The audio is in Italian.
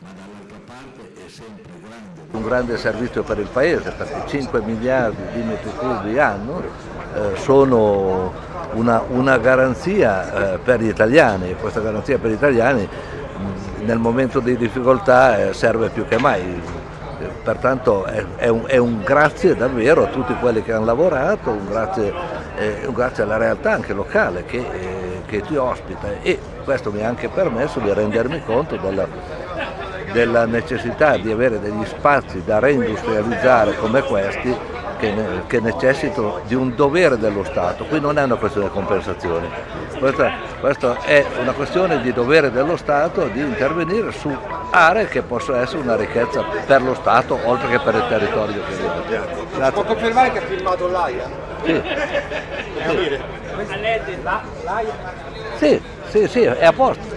ma dall'altra parte è sempre grande. Un grande servizio per il Paese, perché 5 miliardi di metri cubi anno sono una garanzia per gli italiani, e questa garanzia per gli italiani nel momento di difficoltà serve più che mai. Pertanto è un grazie davvero a tutti quelli che hanno lavorato, un grazie alla realtà anche locale che ti ospita, e questo mi ha anche permesso di rendermi conto della necessità di avere degli spazi da reindustrializzare come questi che necessitano di un dovere dello Stato. Qui non è una questione di compensazioni, questa è una questione di dovere dello Stato di intervenire su aree che possono essere una ricchezza per lo Stato oltre che per il territorio che vive. Grazie. Può confermare che ha firmato l'AIA? Sì. Sì, è a posto.